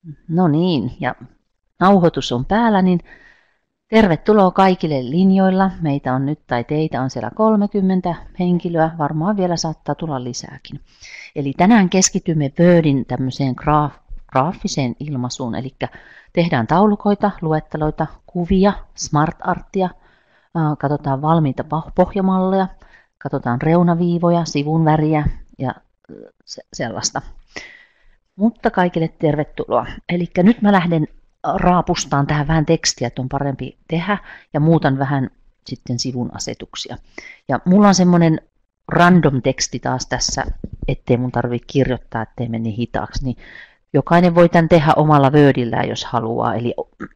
No niin, ja nauhoitus on päällä, niin tervetuloa kaikille linjoilla. Meitä on nyt tai teitä on siellä 30 henkilöä, varmaan vielä saattaa tulla lisääkin. Eli tänään keskitymme Wordin tämmöiseen graafiseen ilmaisuun, eli tehdään taulukoita, luetteloita, kuvia, smart artia, katsotaan valmiita pohjamalleja, katsotaan reunaviivoja, sivun väriä ja sellaista. Mutta kaikille tervetuloa. Eli nyt mä lähden raapustaan tähän vähän tekstiä, että on parempi tehdä ja muutan vähän sitten sivun asetuksia. Ja mulla on semmoinen random teksti taas tässä, ettei mun tarvitse kirjoittaa, ettei mene hitaaksi. Niin jokainen voi tämän tehdä omalla Wordillään, jos haluaa. Eli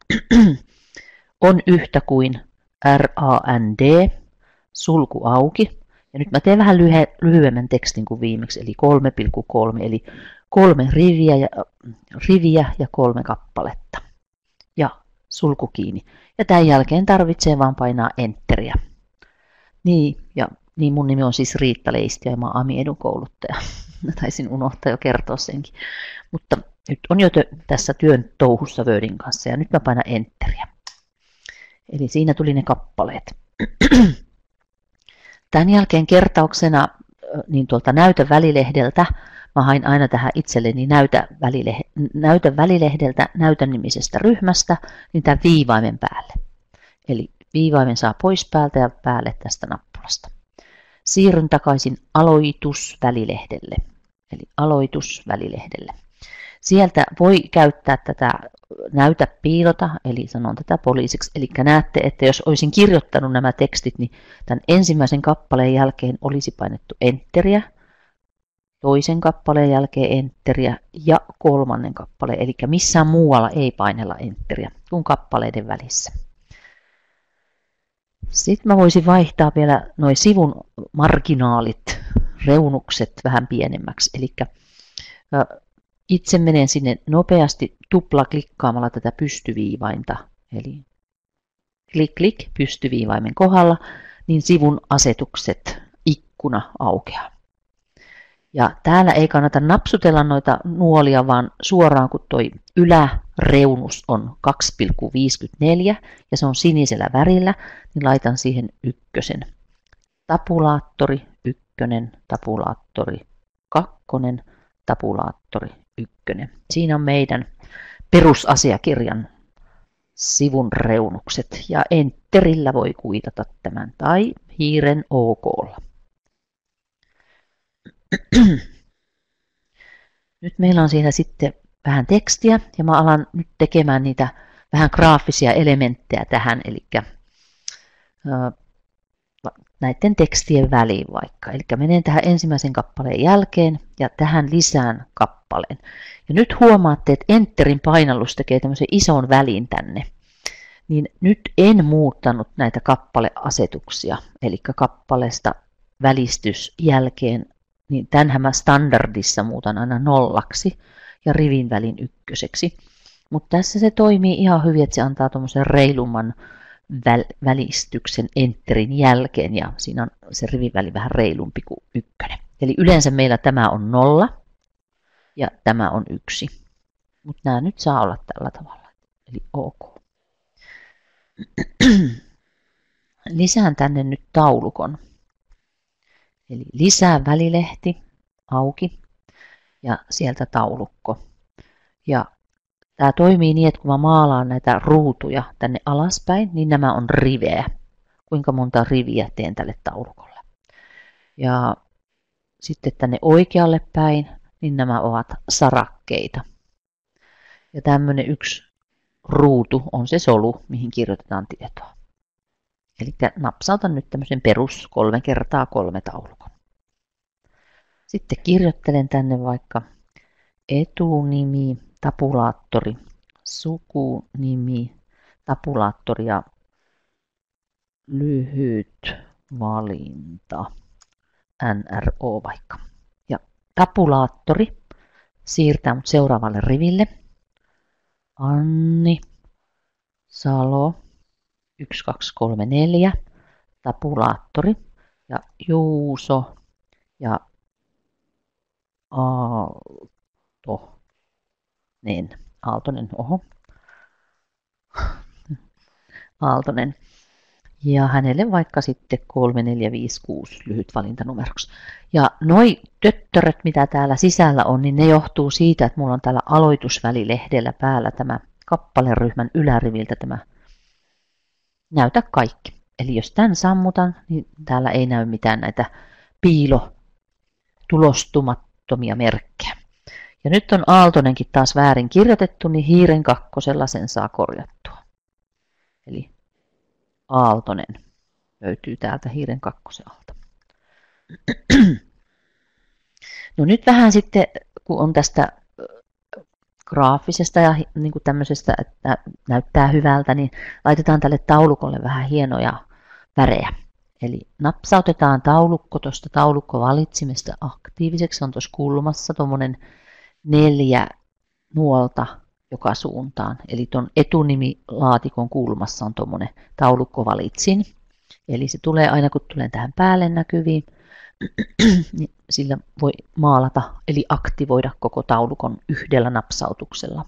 on yhtä kuin RAND, sulku auki. Ja nyt mä teen vähän lyhyemmän tekstin kuin viimeksi, eli 3,3, eli 3 riviä ja 3 kappaletta. Ja sulku kiinni. Ja tämän jälkeen tarvitsee vaan painaa Enteriä. Niin mun nimi on siis Riitta Leisti ja mä oon AMI edunkouluttaja. Mä taisin unohtaa jo kertoa senkin. Mutta nyt on jo tässä työn touhussa Wordin kanssa ja nyt mä painan Enteriä. Eli siinä tuli ne kappaleet. Tämän jälkeen kertauksena niin tuolta näytä välilehdeltä mä hain aina tähän itselleni näytä välilehdeltä näytän nimisestä ryhmästä niin tämän viivaimen päälle. Eli viivaimen saa pois päältä ja päälle tästä nappulasta. Siirryn takaisin aloitusvälilehdelle. Eli aloitusvälilehdelle. Sieltä voi käyttää tätä näytä piilota, eli sanon tätä poliisiksi. Eli näette, että jos olisin kirjoittanut nämä tekstit, niin tämän ensimmäisen kappaleen jälkeen olisi painettu Enteriä, toisen kappaleen jälkeen Enteriä ja kolmannen kappaleen. Eli missään muualla ei painella Enteriä kuin kappaleiden välissä. Sitten mä voisin vaihtaa vielä nuo sivun marginaalit, reunukset vähän pienemmäksi. Eli itse menen sinne nopeasti tuplaklikkaamalla tätä pystyviivainta. Eli klik pystyviivaimen kohdalla, niin sivun asetukset ikkuna aukeaa. Ja täällä ei kannata napsutella noita nuolia, vaan suoraan kun toi yläreunus on 2,54 ja se on sinisellä värillä, niin laitan siihen 1. Tabulaattori 1, tabulaattori 2, tabulaattori 1. Siinä on meidän perusasiakirjan sivun reunukset ja Enterillä voi kuitata tämän tai hiiren OK:lla. Nyt meillä on siinä sitten vähän tekstiä ja mä alan nyt tekemään niitä vähän graafisia elementtejä tähän, eli näiden tekstien väliin vaikka. Eli menen tähän ensimmäisen kappaleen jälkeen ja tähän lisään kappaleen. Ja nyt huomaatte, että Enterin painallus tekee tämmöisen ison välin tänne. Niin nyt en muuttanut näitä kappaleasetuksia, eli kappaleesta välistys jälkeen, niin tämänhän mä standardissa muutan aina 0 ja rivin välin 1. Mutta tässä se toimii ihan hyvin, että se antaa tuommoisen reilumman välistyksen Enterin jälkeen ja siinä on se riviväli vähän reilumpi kuin 1. Eli yleensä meillä tämä on 0 ja tämä on 1. Mutta nämä nyt saa olla tällä tavalla. Eli OK. Lisään tänne nyt taulukon. Eli lisää välilehti auki ja sieltä taulukko. Ja tämä toimii niin, että kun mä maalaan näitä ruutuja tänne alaspäin, niin nämä on rivejä. Kuinka monta riviä teen tälle taulukolle. Ja sitten tänne oikealle päin, niin nämä ovat sarakkeita. Ja tämmöinen yksi ruutu on se solu, mihin kirjoitetaan tietoa. Eli napsautan nyt tämmöisen perus 3x3 taulukon. Sitten kirjoittelen tänne vaikka etunimi, tabulaattori, sukunimi, tabulaattori ja lyhyt valinta, NRO vaikka. Ja tabulaattori siirtää mut seuraavalle riville. Anni Salo 1, 2, 3, 4, tabulaattori ja Juuso ja Aalto. Niin, Aaltonen, Aaltonen. Ja hänelle vaikka sitten 3, 4, 5, 6 lyhyt valintanumeroksi. Ja noi töttöröt, mitä täällä sisällä on, niin ne johtuu siitä, että mulla on täällä aloitusvälilehdellä päällä tämä kappaleryhmän yläriviltä tämä näytä kaikki. Eli jos tämän sammutan, niin täällä ei näy mitään näitä piilotulostumattomia merkkejä. Ja nyt on Aaltonenkin taas väärin kirjoitettu, niin hiiren kakkosella sen saa korjattua. Eli Aaltonen löytyy täältä hiiren kakkosen alta. No nyt vähän sitten, kun on tästä graafisesta ja niin kuin tämmöisestä, että näyttää hyvältä, niin laitetaan tälle taulukolle vähän hienoja värejä. Eli napsautetaan taulukko tuosta taulukkovalitsimesta aktiiviseksi. Se on tuossa kulmassa tuommoinen 4 nuolta joka suuntaan. Eli tuon etunimilaatikon kulmassa on tuommoinen taulukkovalitsin. Eli se tulee aina kun tulen tähän päälle näkyviin, niin sillä voi maalata eli aktivoida koko taulukon yhdellä napsautuksella.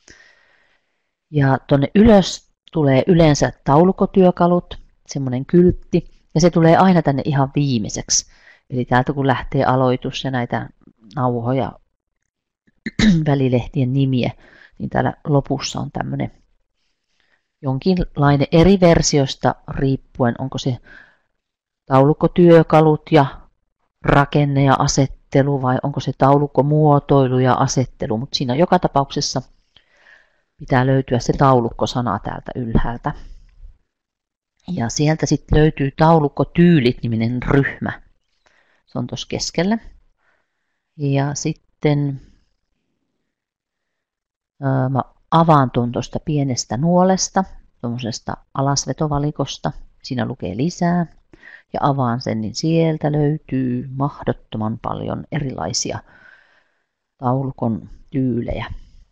Ja tuonne ylös tulee yleensä taulukkotyökalut, semmoinen kyltti, ja se tulee aina tänne ihan viimeiseksi. Eli täältä kun lähtee aloitus ja näitä nauhoja, välilehtien nimiä, niin täällä lopussa on tämmöinen jonkinlainen eri versiosta riippuen, onko se taulukkotyökalut ja rakenne ja asettelu vai onko se taulukkomuotoilu ja asettelu, mutta siinä joka tapauksessa pitää löytyä se taulukkosana täältä ylhäältä. Ja sieltä sitten löytyy taulukkotyylit-niminen ryhmä. Se on tuossa keskellä. Ja sitten mä avaan tuon tuosta pienestä nuolesta, tuommoisesta alasvetovalikosta. Siinä lukee lisää. Ja avaan sen, niin sieltä löytyy mahdottoman paljon erilaisia taulukon tyylejä.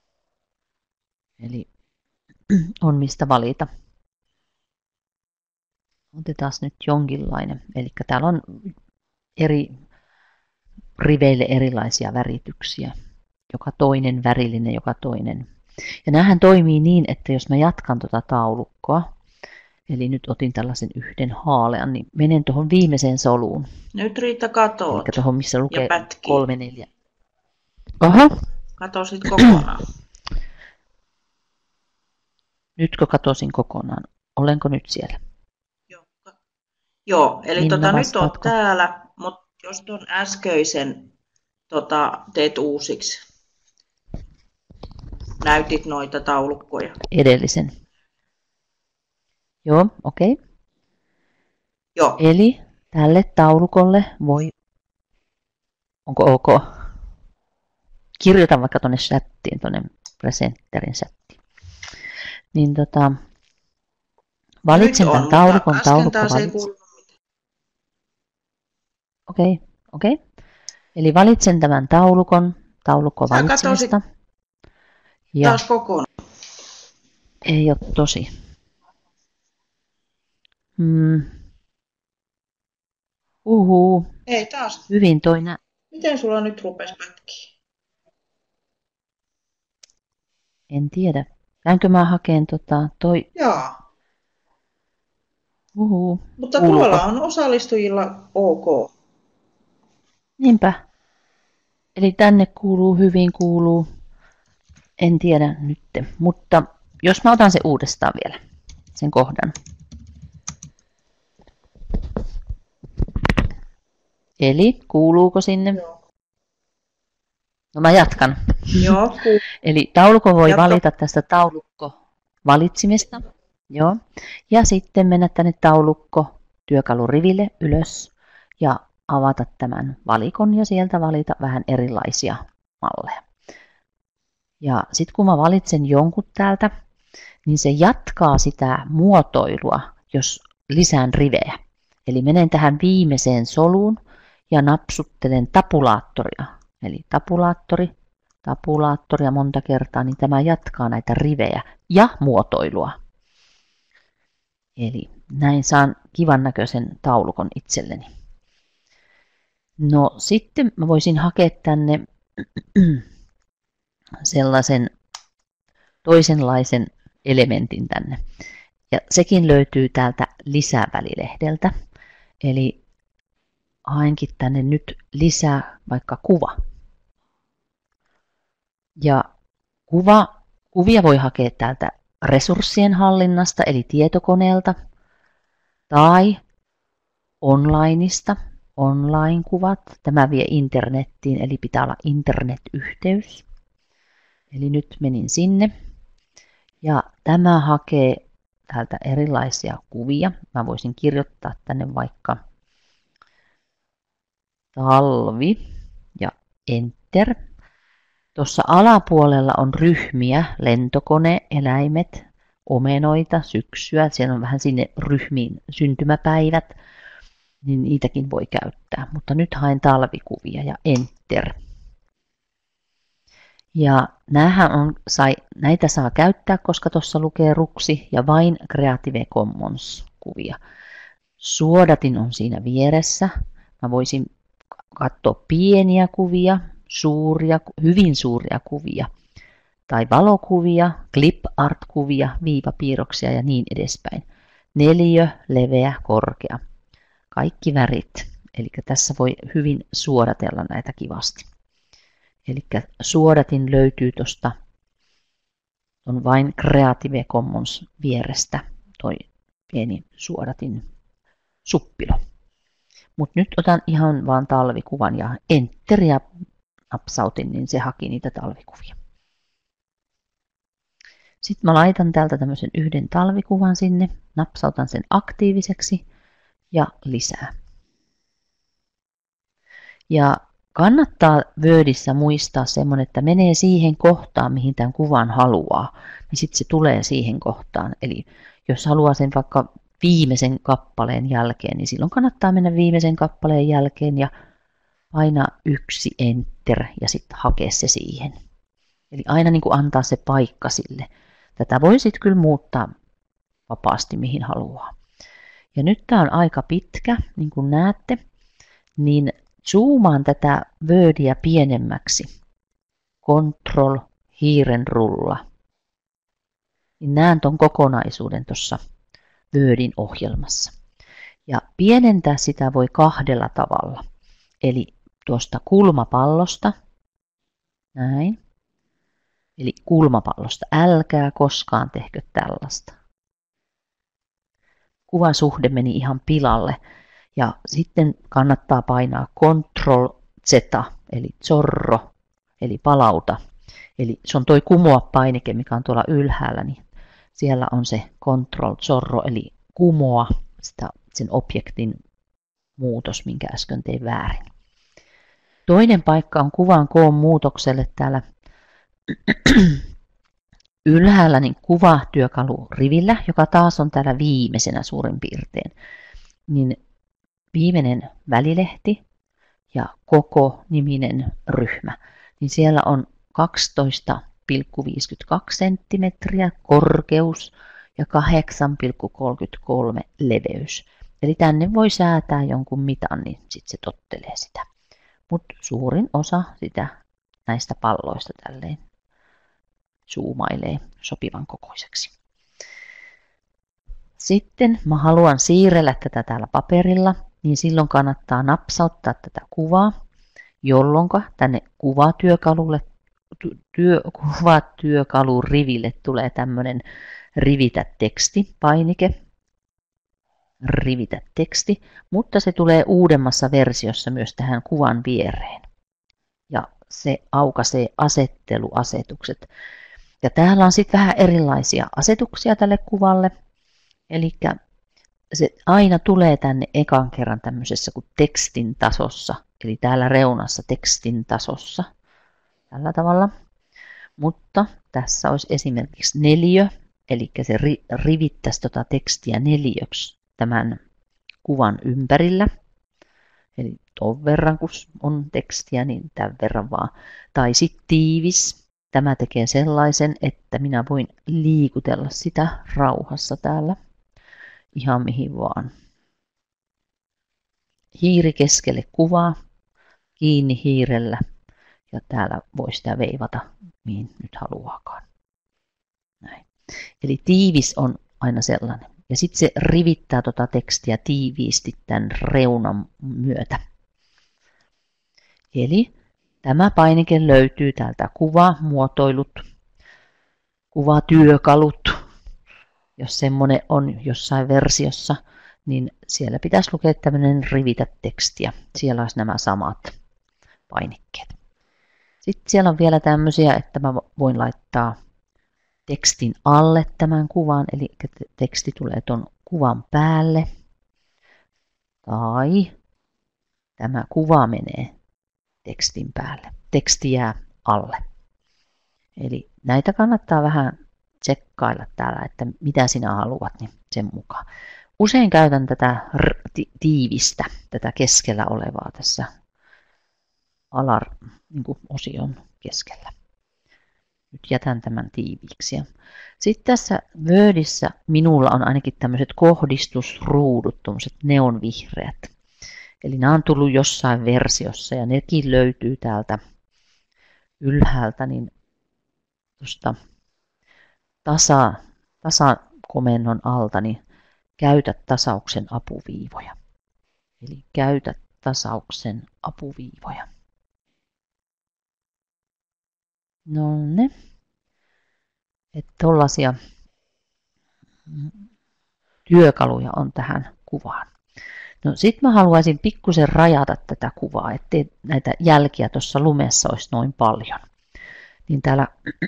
Eli on mistä valita. Otetaan nyt jonkinlainen. Eli täällä on eri riveille erilaisia värityksiä. Joka toinen värillinen, joka toinen. Ja näähän toimii niin, että jos mä jatkan tuota taulukkoa, eli nyt otin tällaisen yhden haalean, niin menen tuohon viimeiseen soluun. Nyt Riitta katoat. Eli tuohon, missä lukee 3, 4. Oho. Katosit kokonaan. Nytkö katosin kokonaan? Olenko nyt siellä? Joo, eli nyt olet täällä, mutta jos tuon äskeisen teet uusiksi. Näytit noita taulukkoja. Edellisen. Joo, okei. Okay. Joo. Eli tälle taulukolle voi... Onko ok? Kirjoitan vaikka tuonne chattiin, tuonne presenterin chattiin. Niin valitsen tämän taulukon Okei. Eli valitsen tämän taulukkovalitsimista. Ja taas kokonaan. Ei ole tosi. Ei taas. Hyvin toina. Miten sulla nyt rupesi pätkiä? En tiedä. Käynkö mä hakeen toi... Joo. Mutta Kuuluuko? Tuolla on osallistujilla ok. Niinpä. Eli tänne kuuluu. En tiedä nyt. Mutta jos mä otan se uudestaan vielä. Sen kohdan. Eli kuuluuko sinne? Joo. No mä jatkan. Joo. Eli taulukko voi valita tästä taulukkovalitsimesta. Joo. Ja sitten mennä tänne taulukko työkaluriville ylös ja avata tämän valikon ja sieltä valita vähän erilaisia malleja. Ja sitten kun mä valitsen jonkun täältä, niin se jatkaa sitä muotoilua, jos lisään rivejä. Eli menen tähän viimeiseen soluun ja napsuttelen tabulaattoria. Eli tabulaattoria monta kertaa, niin tämä jatkaa näitä rivejä ja muotoilua. Eli näin saan kivan näköisen taulukon itselleni. No sitten mä voisin hakea tänne sellaisen toisenlaisen elementin tänne. Ja sekin löytyy täältä lisävälilehdeltä. Eli haenkin tänne nyt lisää vaikka kuva. Ja kuvia voi hakea täältä resurssien hallinnasta eli tietokoneelta tai onlineista, online-kuvat. Tämä vie internettiin eli pitää olla internetyhteys. Eli nyt menin sinne ja tämä hakee täältä erilaisia kuvia. Mä voisin kirjoittaa tänne vaikka talvi ja enter. Tuossa alapuolella on ryhmiä, lentokone, eläimet, omenoita, syksyä. Siellä on vähän sinne ryhmiin syntymäpäivät, niin niitäkin voi käyttää. Mutta nyt haen talvikuvia ja enter. Ja näitä saa käyttää, koska tuossa lukee ruksi ja vain Creative Commons kuvia. Suodatin on siinä vieressä. Mä voisin katsoa pieniä kuvia, hyvin suuria kuvia tai valokuvia, clip art kuvia, viivapiirroksia ja niin edespäin. Neliö, leveä, korkea. Kaikki värit. Eli tässä voi hyvin suodatella näitä kivasti. Eli suodatin löytyy tuosta on vain Creative Commons vierestä toi pieni suodatin suppilo. Mutta nyt otan ihan vaan talvikuvan ja enter ja napsautin, niin se haki niitä talvikuvia. Sitten mä laitan täältä tämmöisen yhden talvikuvan sinne, napsautan sen aktiiviseksi ja lisää. Ja kannattaa Wordissä muistaa semmoinen, että menee siihen kohtaan, mihin tämän kuvan haluaa, niin sitten se tulee siihen kohtaan. Eli jos haluaa sen vaikka viimeisen kappaleen jälkeen, niin silloin kannattaa mennä viimeisen kappaleen jälkeen ja painaa 1 enter ja sitten hakea se siihen. Eli aina niin kuin antaa se paikka sille. Tätä voi sitten kyllä muuttaa vapaasti mihin haluaa. Ja nyt tämä on aika pitkä, niin kuin näette, niin zoomaan tätä Wordia pienemmäksi. Control, hiirenrulla. Niin näen tuon kokonaisuuden tuossa Wordin ohjelmassa. Ja pienentää sitä voi 2 tavalla. Eli tuosta kulmapallosta, näin. Eli kulmapallosta, älkää koskaan tehkö tällaista. Kuvasuhde meni ihan pilalle. Ja sitten kannattaa painaa Ctrl Z, eli zorro, eli palauta. Eli se on toi kumoa painike, mikä on tuolla ylhäällä, niin siellä on se Ctrl zorro, eli kumoa sen objektin muutos, minkä äsken tein väärin. Toinen paikka on kuvan koon muutokselle täällä ylhäällä niin kuvatyökalurivillä, joka taas on täällä viimeisenä suurin piirtein. Niin viimeinen välilehti ja koko niminen ryhmä, niin siellä on 12,52 senttimetriä korkeus ja 8,33 leveys. Eli tänne voi säätää jonkun mitan, niin sitten se tottelee sitä. Mutta suurin osa näistä palloista tälleen zoomailee sopivan kokoiseksi. Sitten mä haluan siirrellä tätä täällä paperilla, niin silloin kannattaa napsauttaa tätä kuvaa, jolloin tänne kuvatyökaluriville tulee tämmöinen rivitä teksti painike. Rivitä teksti, mutta se tulee uudemmassa versiossa myös tähän kuvan viereen. Ja se aukaisee asetteluasetukset. Ja täällä on sitten vähän erilaisia asetuksia tälle kuvalle. Eli se aina tulee tänne ekan kerran tämmöisessä kuin tekstin tasossa. Eli täällä reunassa tekstin tasossa. Tällä tavalla. Mutta tässä olisi esimerkiksi neliö. Eli se rivittäisi tuota tekstiä neliöksi tämän kuvan ympärillä. Eli tuon verran, kun on tekstiä, niin tämän verran vaan. Tai sitten tiivis. Tämä tekee sellaisen, että minä voin liikutella sitä rauhassa täällä. Ihan mihin vaan. Hiiri keskelle kuvaa. Kiinni hiirellä. Ja täällä voi sitä veivata, mihin nyt haluaakaan. Näin. Eli tiivis on aina sellainen. Ja sitten se rivittää tuota tekstiä tiiviisti tämän reunan myötä. Eli tämä painike löytyy täältä kuvamuotoilut, kuvatyökalut. Jos semmoinen on jossain versiossa, niin siellä pitäisi lukea tämmöinen rivitä tekstiä. Siellä olisi nämä samat painikkeet. Sitten siellä on vielä tämmöisiä, että mä voin laittaa tekstin alle tämän kuvan, eli teksti tulee tuon kuvan päälle. Tai tämä kuva menee tekstin päälle. Teksti jää alle. Eli näitä kannattaa vähän tsekkailla täällä, että mitä sinä haluat, niin sen mukaan. Usein käytän tätä tiivistä, tätä keskellä olevaa tässä osion keskellä. Nyt jätän tämän tiiviiksi. Sitten tässä Wordissä minulla on ainakin tämmöiset kohdistusruudut, tämmöiset neonvihreät. Eli nämä on tullut jossain versiossa ja nekin löytyy täältä ylhäältä niin tuosta tasakomennon alta, niin käytä tasauksen apuviivoja. Eli käytä tasauksen apuviivoja. No ne. Että tollaisia työkaluja on tähän kuvaan. No sit mä haluaisin pikkusen rajata tätä kuvaa, ettei näitä jälkiä tuossa lumessa olisi noin paljon. Niin täällä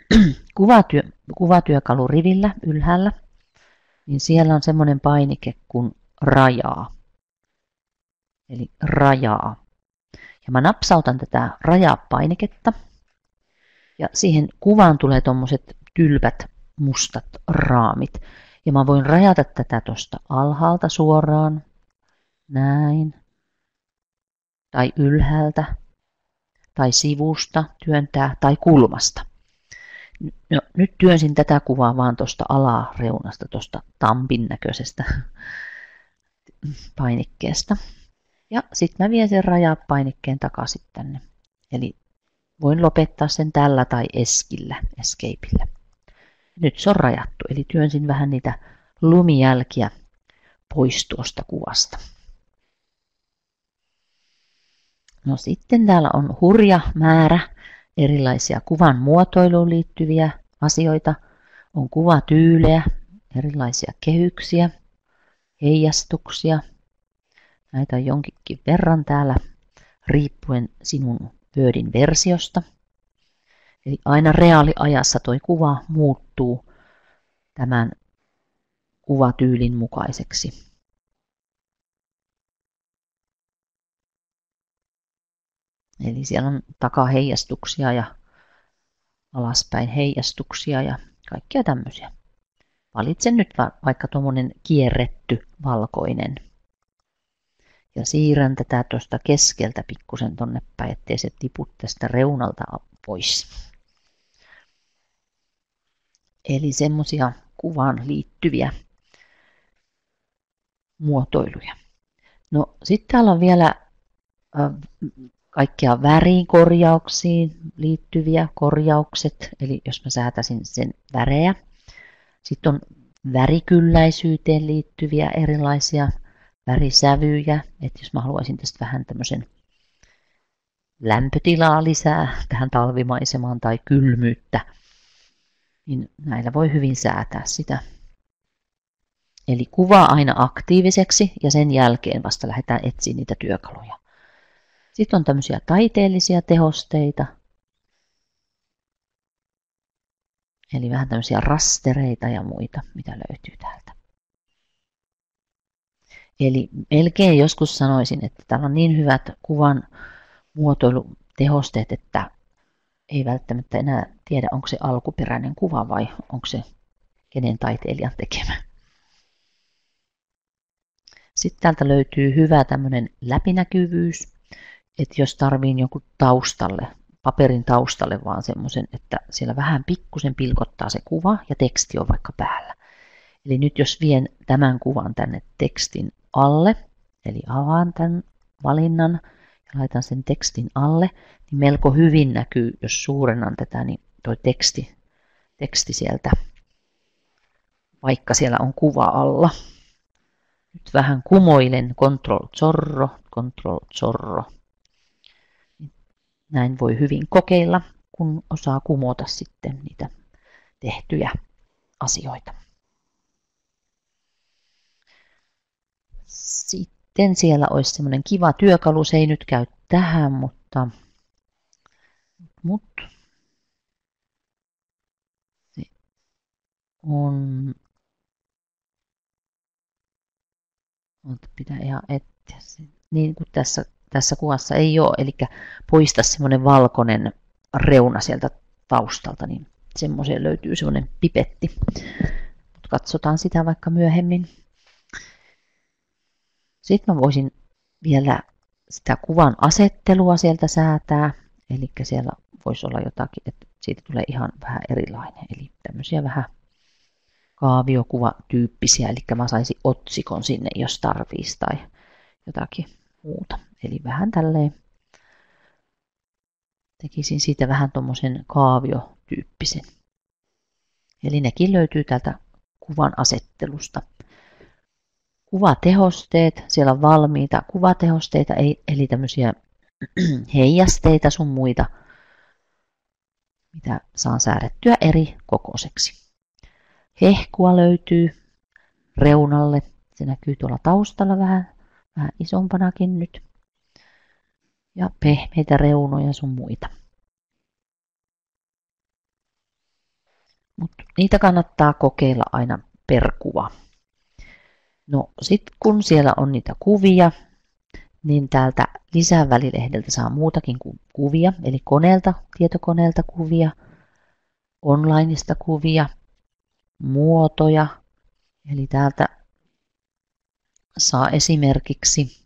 kuvatyökalurivillä ylhäällä, niin siellä on semmoinen painike kuin rajaa. Eli rajaa. Ja mä napsautan tätä rajaa-painiketta. Ja siihen kuvaan tulee tommoset tylpät mustat raamit. Ja mä voin rajata tätä tuosta alhaalta suoraan. Näin. Tai ylhäältä. Tai sivusta työntää. Tai kulmasta. No, nyt työnsin tätä kuvaa vaan tuosta alareunasta, tuosta tampin näköisestä painikkeesta. Ja sitten mä vien sen rajapainikkeen takaisin tänne. Eli voin lopettaa sen tällä tai eskillä, escapeillä. Nyt se on rajattu, eli työnsin vähän niitä lumijälkiä pois tuosta kuvasta. No sitten täällä on hurja määrä erilaisia kuvan muotoiluun liittyviä asioita. On kuvatyylejä, erilaisia kehyksiä, heijastuksia. Näitä on jonkinkin verran täällä riippuen sinun Wordin versiosta. Eli aina reaaliajassa tuo kuva muuttuu tämän kuvatyylin mukaiseksi. Eli siellä on takaheijastuksia ja alaspäin heijastuksia ja kaikkia tämmöisiä. Valitsen nyt vaikka tuommoinen kierretty valkoinen. Ja siirrän tätä tuosta keskeltä pikkusen tonne päin, ettei se tipu tästä reunalta pois. Eli semmoisia kuvaan liittyviä muotoiluja. No sitten täällä on vielä kaikkia värikorjauksiin liittyviä korjaukset, eli jos mä säätäisin sen värejä. Sitten on värikylläisyyteen liittyviä erilaisia värisävyjä, että jos mä haluaisin tästä vähän tämmöisen lämpötilaa lisää tähän talvimaisemaan tai kylmyyttä, niin näillä voi hyvin säätää sitä. Eli kuvaa aina aktiiviseksi ja sen jälkeen vasta lähdetään etsimään niitä työkaluja. Sitten on tämmöisiä taiteellisia tehosteita, eli vähän tämmöisiä rastereita ja muita, mitä löytyy täältä. Eli melkein joskus sanoisin, että täällä on niin hyvät kuvan muotoilutehosteet, että ei välttämättä enää tiedä, onko se alkuperäinen kuva vai onko se kenen taiteilijan tekemä. Sitten täältä löytyy hyvä tämmöinen läpinäkyvyys, että jos tarviin jonkun taustalle, paperin taustalle vaan semmoisen, että siellä vähän pikkusen pilkottaa se kuva ja teksti on vaikka päällä. Eli nyt jos vien tämän kuvan tänne tekstin alle, eli avaan tämän valinnan ja laitan sen tekstin alle, niin melko hyvin näkyy, jos suurennan tätä, niin tuo teksti sieltä vaikka siellä on kuva alla. Nyt vähän kumoilen Ctrl Zorro. Näin voi hyvin kokeilla, kun osaa kumota sitten niitä tehtyjä asioita. Sitten siellä olisi semmoinen kiva työkalu, se ei nyt käy tähän, mutta se on, pitää ihan etsiä, niin kuin tässä kuvassa ei ole, eli poista semmoinen valkoinen reuna sieltä taustalta, niin semmoiseen löytyy semmoinen pipetti, mutta katsotaan sitä vaikka myöhemmin. Sitten mä voisin vielä sitä kuvan asettelua sieltä säätää, eli siellä voisi olla jotakin, että siitä tulee ihan vähän erilainen, eli tämmöisiä vähän kaaviokuvatyyppisiä, eli mä saisin otsikon sinne, jos tarvitsisi tai jotakin muuta. Eli vähän tälleen tekisin siitä vähän tommosen kaaviotyyppisen. Eli nekin löytyy täältä kuvan asettelusta. Kuvatehosteet, siellä on valmiita kuvatehosteita, eli tämmöisiä heijasteita sun muita, mitä saan säädettyä eri kokoiseksi. Hehkua löytyy reunalle, se näkyy tuolla taustalla vähän isompanakin nyt. Ja pehmeitä reunoja sun muita. Mutta niitä kannattaa kokeilla aina per kuva. No sitten kun siellä on niitä kuvia, niin täältä lisävälilehdeltä saa muutakin kuin kuvia, eli tietokoneelta kuvia, onlineista kuvia, muotoja, eli täältä saa esimerkiksi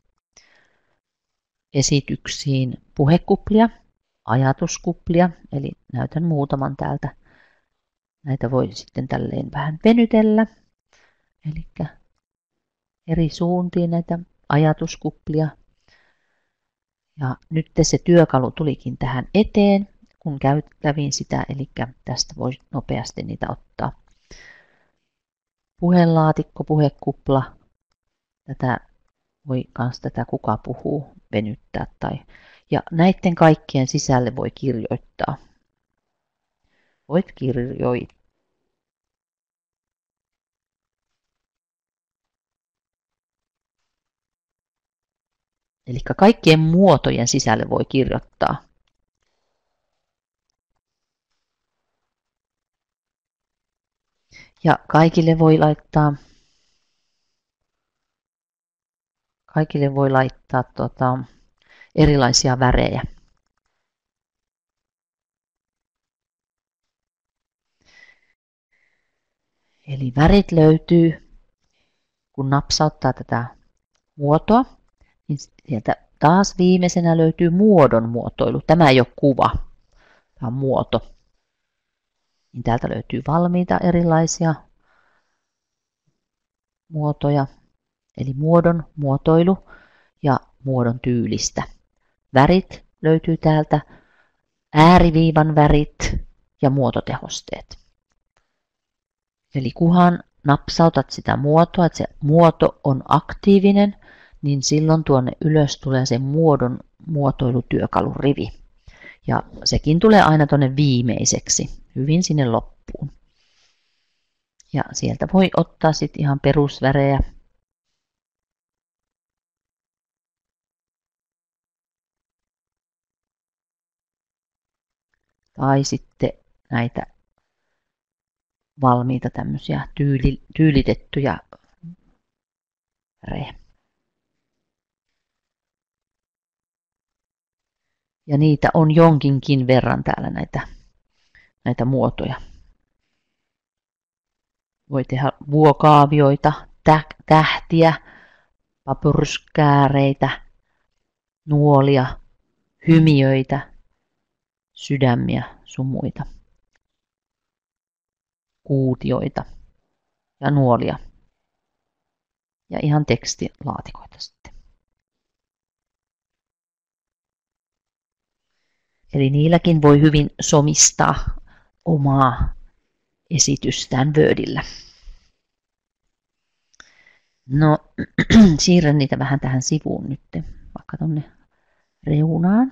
esityksiin puhekuplia, ajatuskuplia, eli näytän muutaman täältä. Näitä voi sitten tälleen vähän venytellä, eli eri suuntiin näitä ajatuskuplia. Ja nyt se työkalu tulikin tähän eteen, kun kävin sitä, eli tästä voi nopeasti niitä ottaa. Puhelaatikko, puhekupla, tätä voi myös tätä kuka puhuu venyttää. Ja näiden kaikkien sisälle voi kirjoittaa. Voit kirjoittaa. Eli kaikkien muotojen sisälle voi kirjoittaa. Ja kaikille voi laittaa erilaisia värejä. Eli värit löytyy, kun napsauttaa tätä muotoa, niin sieltä taas viimeisenä löytyy muodon muotoilu. Tämä ei ole kuva, tämä on muoto. Niin täältä löytyy valmiita erilaisia muotoja, eli muodon muotoilu ja muodon tyylistä. Värit löytyy täältä, ääriviivan värit ja muototehosteet. Eli kunhan napsautat sitä muotoa, että se muoto on aktiivinen, niin silloin tuonne ylös tulee se muodon muotoilutyökalurivi. Ja sekin tulee aina tuonne viimeiseksi, hyvin sinne loppuun. Ja sieltä voi ottaa sitten ihan perusvärejä. Tai sitten näitä valmiita tämmöisiä tyylitettyjä värejä. Ja niitä on jonkinkin verran täällä näitä muotoja. Voi tehdä vuokaavioita, tähtiä, papyrskääreitä, nuolia, hymiöitä, sydämiä sun muita, kuutioita ja nuolia ja ihan tekstilaatikoita sitten. Eli niilläkin voi hyvin somistaa omaa esitystään Wordillä. No, siirrän niitä vähän tähän sivuun nyt, vaikka tonne reunaan.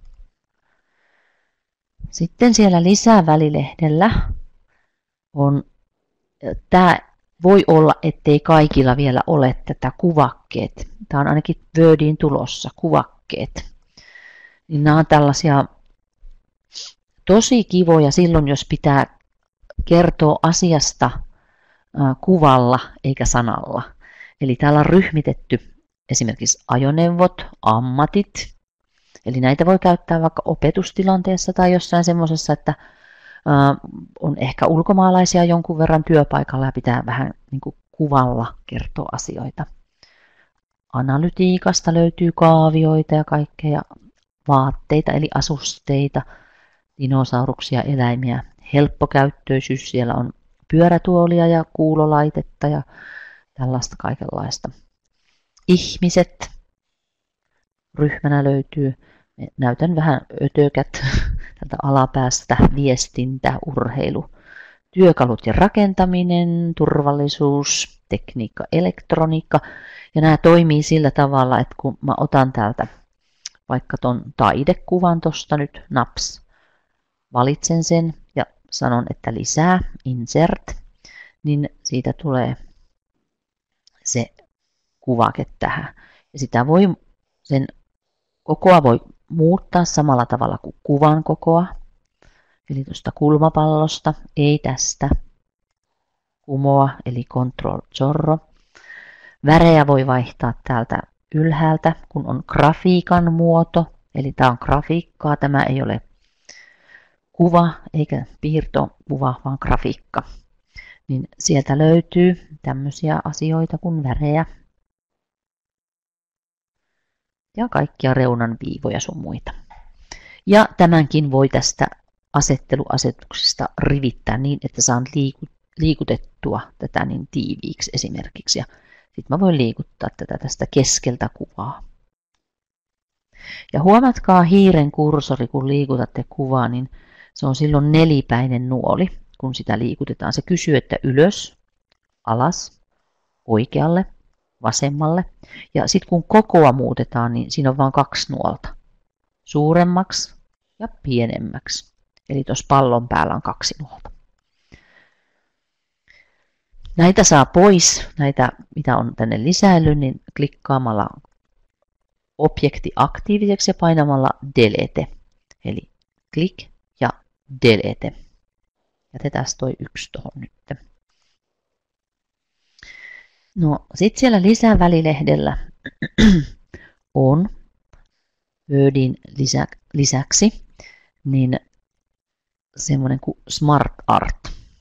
Sitten siellä lisävälilehdellä on, tämä voi olla, ettei kaikilla vielä ole tätä kuvakkeet. Tämä on ainakin Wordiin tulossa, kuvakkeet. Niin nämä on tällaisia tosi kivoja silloin, jos pitää kertoa asiasta kuvalla eikä sanalla. Eli täällä on ryhmitetty esimerkiksi ajoneuvot, ammatit. Eli näitä voi käyttää vaikka opetustilanteessa tai jossain semmoisessa, että on ehkä ulkomaalaisia jonkun verran työpaikalla ja pitää vähän niin kuin kuvalla kertoa asioita. Analytiikasta löytyy kaavioita ja kaikkea vaatteita eli asusteita, dinosauruksia, eläimiä. Helppokäyttöisyys, siellä on pyörätuolia ja kuulolaitetta ja tällaista kaikenlaista. Ihmiset ryhmänä löytyy. Näytän vähän ötökät tältä alapäästä, viestintä, urheilu, työkalut ja rakentaminen, turvallisuus, tekniikka, elektroniikka. Ja nämä toimii sillä tavalla, että kun mä otan täältä vaikka ton taidekuvan tosta nyt naps, valitsen sen ja sanon, että lisää, insert, niin siitä tulee se kuvake tähän. Ja sitä voi, sen kokoa voi muuttaa samalla tavalla kuin kuvan kokoa. Eli tuosta kulmapallosta, ei tästä. Kumoa, eli control zorro. Värejä voi vaihtaa täältä ylhäältä, kun on grafiikan muoto. Eli tämä on grafiikkaa, tämä ei ole kuva eikä piirtokuva, vaan grafiikka. Niin sieltä löytyy tämmöisiä asioita kuin värejä. Ja kaikkia reunan viivoja sun muita. Ja tämänkin voi tästä asetteluasetuksesta rivittää niin, että saan liikutettua tätä niin tiiviiksi esimerkiksi. Ja sitten mä voin liikuttaa tätä tästä keskeltä kuvaa. Ja huomatkaa hiiren kursori, kun liikutatte kuvaa, niin se on silloin nelipäinen nuoli, kun sitä liikutetaan. Se kysyy, että ylös, alas, oikealle, vasemmalle. Ja sitten kun kokoa muutetaan, niin siinä on vain 2 nuolta. Suuremmaksi ja pienemmäksi. Eli tuossa pallon päällä on 2 nuolta. Näitä saa pois, näitä mitä on tänne lisäillyt, niin klikkaamalla objekti aktiiviseksi ja painamalla delete. Eli klik ja delete. Jätetään toi 1 tuohon nyt. No, sitten siellä lisävälilehdellä on Wordin lisäksi niin semmoinen kuin Smart Art.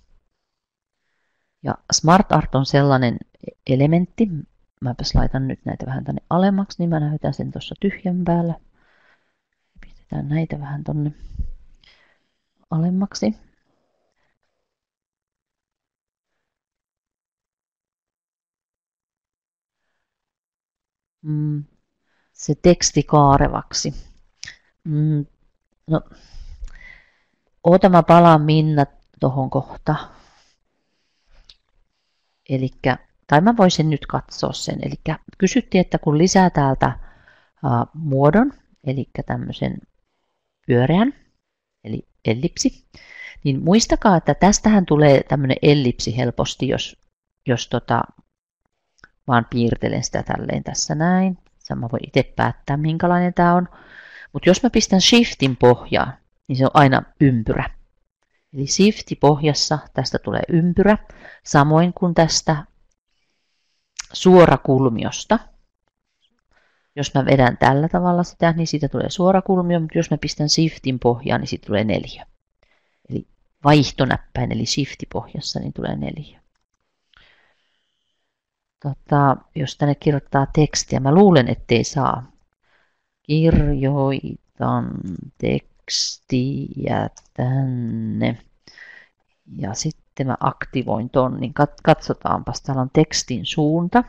Ja Smart Art on sellainen elementti, mäpäs laitan nyt näitä vähän tänne alemmaksi, niin mä näytän sen tuossa tyhjän päällä. Pistetään näitä vähän tonne alemmaksi. Se teksti kaarevaksi. No, oota mä palaan Minna tohon kohta. Tai mä voisin nyt katsoa sen. Eli kysyttiin, että kun lisää täältä muodon, eli tämmöisen pyöreän, eli ellipsi, niin muistakaa, että tästähän tulee tämmöinen ellipsi helposti, jos vaan piirtelen sitä tälleen tässä näin. Mä voin itse päättää, minkälainen tämä on. Mutta jos mä pistän shiftin pohjaan, niin se on aina ympyrä. Eli shifti pohjassa tästä tulee ympyrä, samoin kuin tästä suorakulmiosta. Jos mä vedän tällä tavalla sitä, niin siitä tulee suorakulmio, mutta jos mä pistän shiftin pohjaan, niin siitä tulee 4. Eli vaihtonäppäin, eli shifti pohjassa, niin tulee 4. Jos tänne kirjoittaa tekstiä, mä luulen, ettei saa. Kirjoitan tekstiä tänne. Ja sitten mä aktivoin ton, niin katsotaanpas. Täällä on tekstin suunta.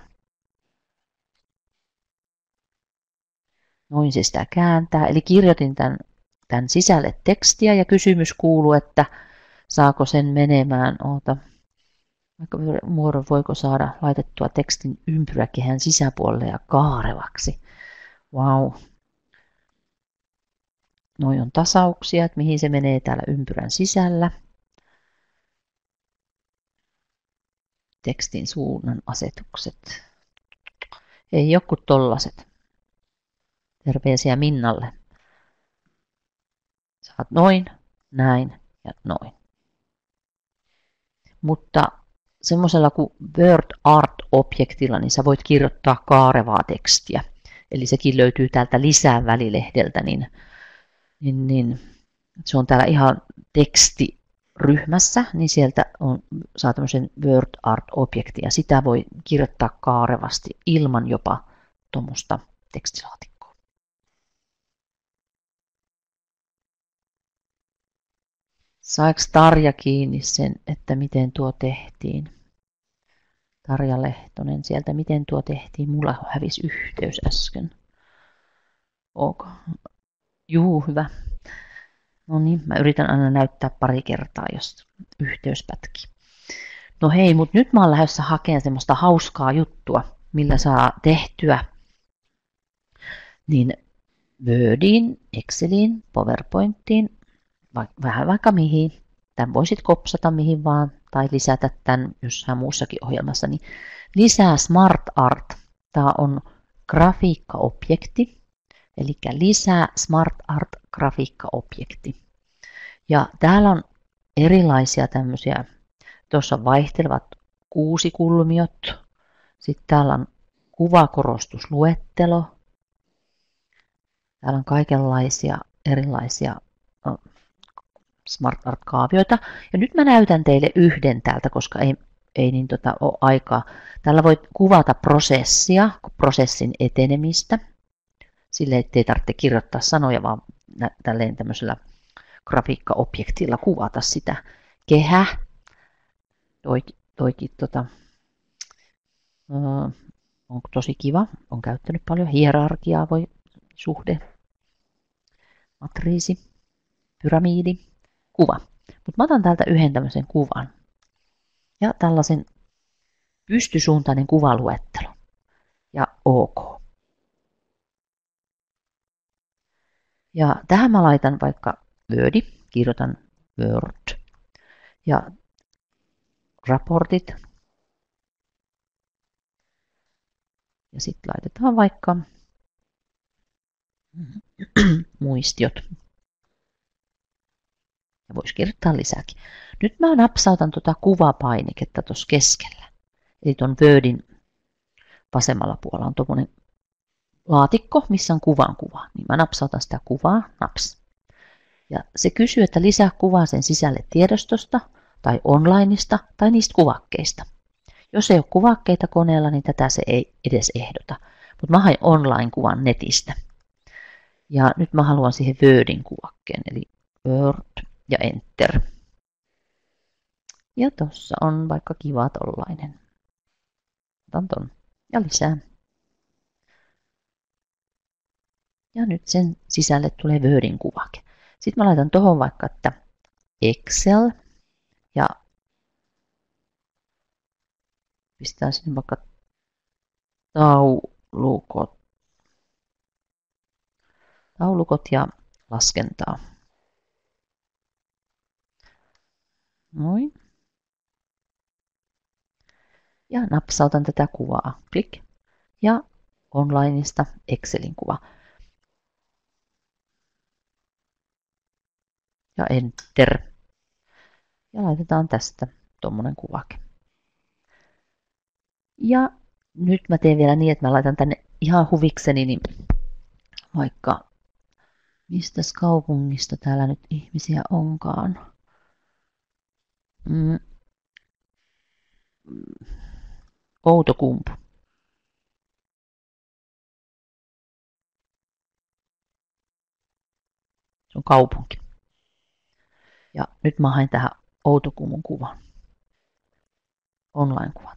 Noin se sitä kääntää. Eli kirjoitin tämän sisälle tekstiä ja kysymys kuuluu, että saako sen menemään. vaikka muodon voiko saada laitettua tekstin ympyräkehän sisäpuolelle ja kaarevaksi. Vau. Wow. Noi on tasauksia, että mihin se menee täällä ympyrän sisällä. Tekstin suunnan asetukset. Ei joku tollaset. Terveisiä Minnalle. Saat noin, näin ja noin. Mutta semmoisella kuin Word Art-objektilla, niin sä voit kirjoittaa kaarevaa tekstiä. Eli sekin löytyy täältä lisää välilehdeltä, niin se on täällä ihan tekstiryhmässä, niin sieltä saa tämmöisen Word Art-objektin ja sitä voi kirjoittaa kaarevasti ilman jopa tuommoista tekstilaatikkoa. Saiko Tarja kiinni sen, että miten tuo tehtiin? Tarja Lehtonen sieltä, miten tuo tehtiin? Mulla hävisi yhteys äsken. Ok. Juu, hyvä. No niin, mä yritän aina näyttää pari kertaa, jos yhteys pätkii. No hei, mutta nyt mä oon lähdössä hakemaan semmoista hauskaa juttua, millä saa tehtyä niin Wordiin, Exceliin, PowerPointiin, vähän vaikka mihin. Tämän voisit kopsata mihin vaan tai lisätä tämän jossain muussakin ohjelmassa. Niin lisää Smart Art. Tämä on grafiikkaobjekti. Eli lisää Smart Art grafiikkaobjekti. Ja täällä on erilaisia tämmöisiä. Tuossa on vaihtelevat kuusikulmiot. Sitten täällä on kuvakorostusluettelo. Täällä on kaikenlaisia erilaisia Smart Art-kaavioita. Ja nyt mä näytän teille yhden täältä, koska ei niin ole aikaa. Täällä voit kuvata prosessia, prosessin etenemistä. Sille ettei tarvitse kirjoittaa sanoja, vaan tälleen tämmöisellä grafiikkaobjektilla kuvata sitä. Kehä. Toikin on tosi kiva. On käyttänyt paljon hierarkiaa, suhde, matriisi, pyramiidi, kuva. Mutta mä otan täältä yhden tämmöisen kuvan. Ja tällaisen pystysuuntainen kuvaluettelo. Ja OK. Ja tähän mä laitan vaikka Wordi, kirjoitan Word. Ja raportit. Ja sitten laitetaan vaikka muistiot. Ja voisi kirjoittaa lisääkin. Nyt mä napsautan tuota kuvapainiketta tuossa keskellä. Eli tuon Wordin vasemmalla puolella on tuommoinen laatikko, missä on kuvan kuva. Niin mä napsautan sitä kuvaa, naps. Ja se kysyy, että lisää kuvaa sen sisälle tiedostosta, tai onlineista, tai niistä kuvakkeista. Jos ei ole kuvakkeita koneella, niin tätä se ei edes ehdota. Mutta mä hain online-kuvan netistä. Ja nyt mä haluan siihen Wordin kuvakkeen, eli Word ja Enter. Ja tossa on vaikka kiva tollainen. Otan ton ja lisää. Ja nyt sen sisälle tulee Wordin kuvake. Sitten mä laitan tuohon vaikka, että Excel ja pistän sinne vaikka taulukot ja laskentaa. Noin. Ja napsautan tätä kuvaa. Klik. Ja onlineista Excelin kuva. Ja Enter. Ja laitetaan tästä tuommoinen kuvake. Ja nyt mä teen vielä niin, että mä laitan tänne ihan huvikseni, niin vaikka mistäs kaupungista täällä nyt ihmisiä onkaan. Outokumpu. Se on kaupunki. Ja nyt mä hain tähän Outokumun kuvan. Online-kuvat.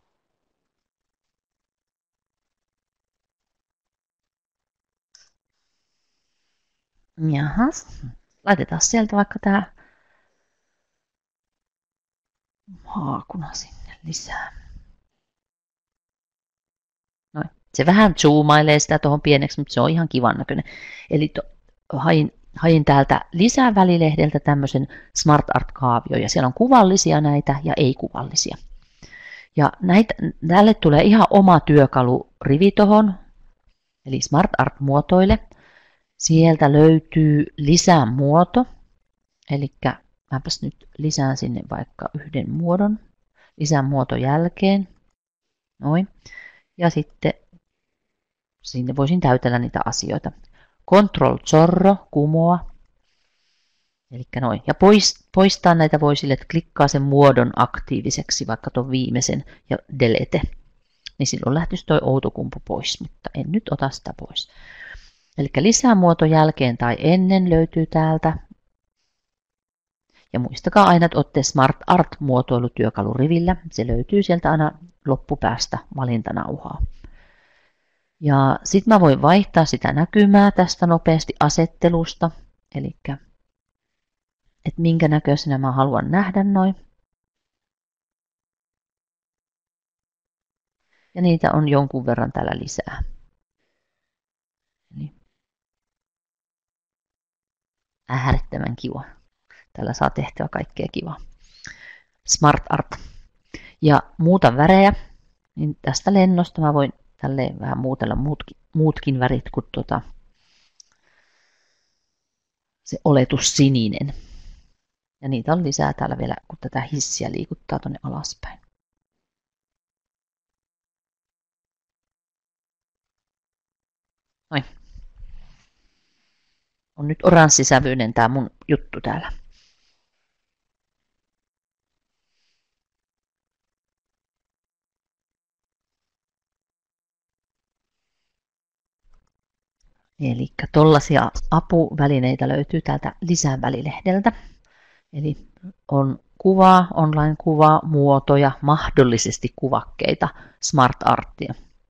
Jahas. Laitetaan sieltä vaikka tää haakuna sinne lisää. Noin. Se vähän zoomailee sitä tuohon pieneksi, mutta se on ihan kivan näköinen. Eli hain täältä lisää välilehdeltä tämmöisen Smart Art-kaavio, ja siellä on kuvallisia näitä ja ei-kuvallisia. Ja tälle tulee ihan oma työkalurivi tuohon, eli Smart Art-muotoille. Sieltä löytyy lisää muoto, eli mäpäs nyt lisään sinne vaikka yhden muodon, lisään muoto jälkeen, noin. Ja sitten sinne voisin täytellä niitä asioita. Control Zorro, kumoa. Eli noin. Ja poistaa näitä voi sille, että klikkaa sen muodon aktiiviseksi, vaikka tuon viimeisen, ja delete. Niin silloin lähtisi tuo Outokumpu pois, mutta en nyt ota sitä pois. Eli lisää muoto jälkeen tai ennen löytyy täältä. Ja muistakaa aina, että olette Smart Art-muotoilutyökalurivillä. Se löytyy sieltä aina loppupäästä valintanauhaa. Ja sitten mä voin vaihtaa sitä näkymää tästä nopeasti asettelusta. Eli että minkä näköisenä mä haluan nähdä noin. Ja niitä on jonkun verran täällä lisää. Eli äärettömän kiva. Täällä saa tehtyä kaikkea kivaa. Smart Art. Ja muuta värejä. Niin tästä lennosta mä voin tälleen vähän muutella muutkin värit kuin se oletus sininen. Ja niitä on lisää täällä vielä, kun tätä hissiä liikuttaa tuonne alaspäin. Noin. On nyt oranssisävyinen tää mun juttu täällä. Eli tollaisia apuvälineitä löytyy täältä lisävälilehdeltä. Eli on kuvaa, online-kuvaa, muotoja, mahdollisesti kuvakkeita, Smart Artia.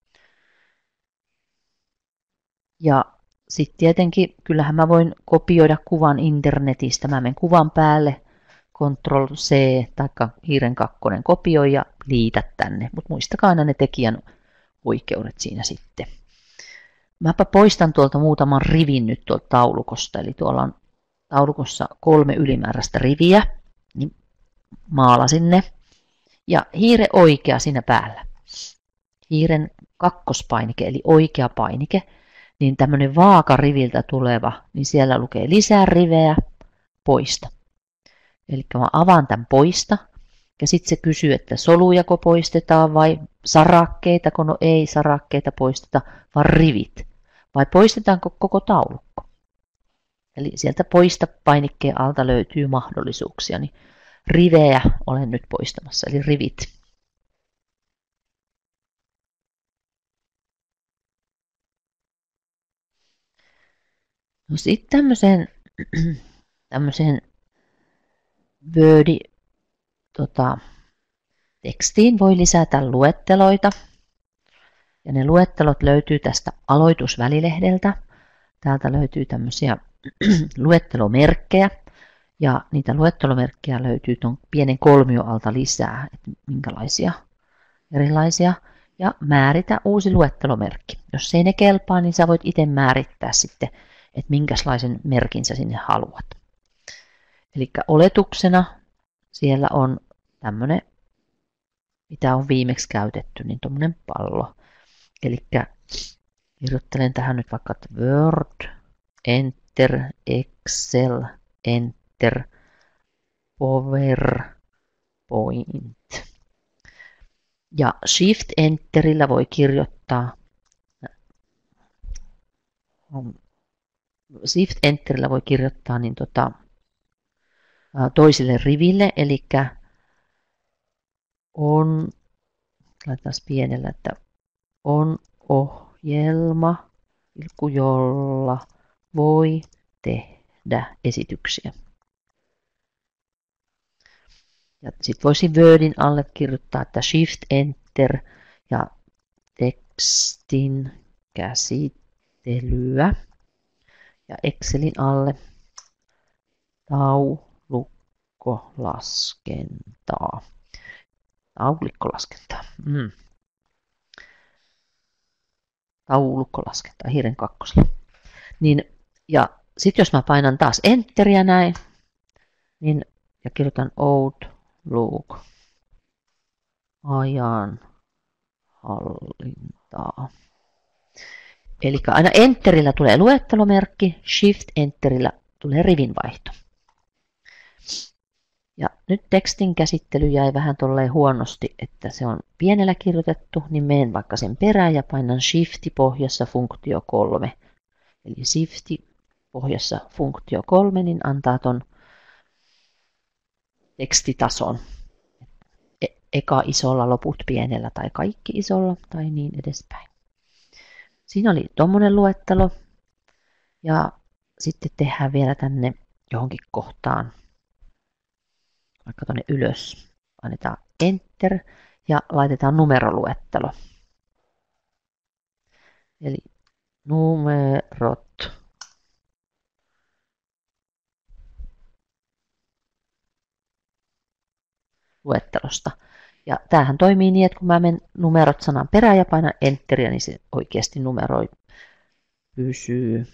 Ja sitten tietenkin, kyllähän mä voin kopioida kuvan internetistä. Mä menen kuvan päälle, Ctrl-C tai hiiren 2 kopioi ja liitä tänne. Mutta muistakaa aina ne tekijän oikeudet siinä sitten. Mäpä poistan tuolta muutaman rivin nyt tuolta taulukosta. Eli tuolla on taulukossa 3 ylimääräistä riviä. Niin maalasin ne. Ja hiire oikea siinä päällä. Hiiren kakkospainike eli oikea painike. Niin tämmöinen vaakariviltä tuleva, niin siellä lukee lisää riveä, poista. Eli mä avaan tämän poista. Ja sitten se kysyy, että solujako poistetaan vai sarakkeita, kun no ei sarakkeita poisteta, vaan rivit. Vai poistetaanko koko taulukko? Eli sieltä poista painikkeen alta löytyy mahdollisuuksia. Niin rivejä olen nyt poistamassa, eli rivit. No sitten tämmöiseen Wordi tekstiin voi lisätä luetteloita. Ja ne luettelot löytyy tästä aloitusvälilehdeltä. Täältä löytyy tämmöisiä luettelomerkkejä. Ja niitä luettelomerkkejä löytyy tuon pienen kolmion alta lisää, että minkälaisia erilaisia. Ja määritä uusi luettelomerkki. Jos ei ne kelpaa, niin sä voit itse määrittää sitten, että minkälaisen merkin sä sinne haluat. Eli oletuksena siellä on tämmöinen, mitä on viimeksi käytetty, niin tuommoinen pallo. Eli kirjoittelen tähän nyt vaikka Word, Enter, Excel, Enter, PowerPoint. Ja Shift Enterillä voi kirjoittaa niin toiselle riville, eli on, laitetaan pienellä, että on ohjelma, jolla voi tehdä esityksiä. Ja sitten voisin Wordin alle kirjoittaa, että Shift Enter ja tekstin käsittelyä. Ja Excelin alle taulukkolaskentaa. Taulukolaskentaa. Taulukolaskentaa Hiiren kakkosella. Niin, ja sitten jos mä painan taas Enteriä näin, niin, ja kirjoitan Outlook ajan hallintaa. Eli aina Enterillä tulee luettelomerkki, Shift Enterillä tulee rivinvaihto. Ja nyt tekstin käsittely jäi vähän tolleen huonosti, että se on pienellä kirjoitettu, niin menen vaikka sen perään ja painan Shifti pohjassa funktio 3. Eli Shifti pohjassa funktio 3, niin antaa ton tekstitason. Eka isolla, loput pienellä tai kaikki isolla tai niin edespäin. Siinä oli tommonen luettelo ja sitten tehdään vielä tänne johonkin kohtaan, vaikka tonne ylös, annetaan Enter ja laitetaan numeroluettelo. Eli numerot. Luettelosta. Ja tämähän toimii niin, että kun mä menen numerot sanan perään ja painan Enteriä, niin se oikeasti numeroi pysyy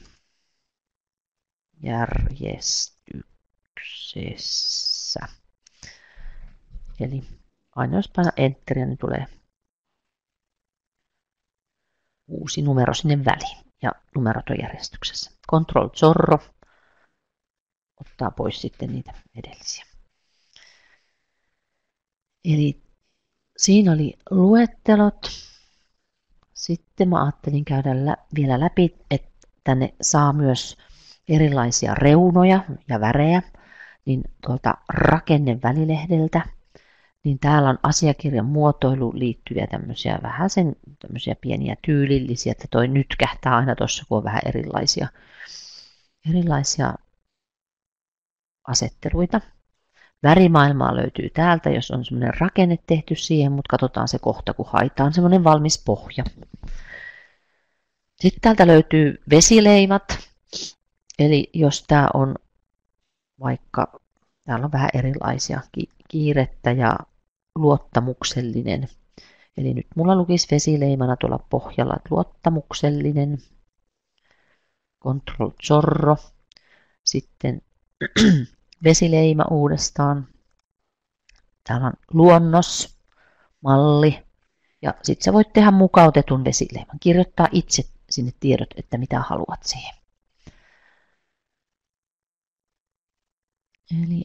järjestyksessä. Eli aina jos painan Enteriä, niin tulee uusi numero sinne väliin ja numerot on järjestyksessä. Ctrl-zorro ottaa pois sitten niitä edellisiä. Eli siinä oli luettelot. Sitten mä ajattelin käydä vielä läpi, että tänne saa myös erilaisia reunoja ja värejä. Niin tuolta rakennevälilehdeltä, niin täällä on asiakirjan muotoiluun liittyviä tämmöisiä tämmöisiä pieniä tyylillisiä, että toi nytkähtää aina tuossa, kun on vähän erilaisia asetteluita. Värimaailmaa löytyy täältä, jos on semmoinen rakenne tehty siihen, mutta katsotaan se kohta, kun haetaan semmoinen valmis pohja. Sitten täältä löytyy vesileimat, eli jos tämä on vaikka, täällä on vähän erilaisia, kiirettä ja luottamuksellinen. Eli nyt mulla lukisi vesileimana tuolla pohjalla, että luottamuksellinen, Ctrl-zorro, sitten vesileima uudestaan. Täällä on luonnos, malli ja sitten sä voit tehdä mukautetun vesileiman. Kirjoittaa itse sinne tiedot, että mitä haluat siihen. Eli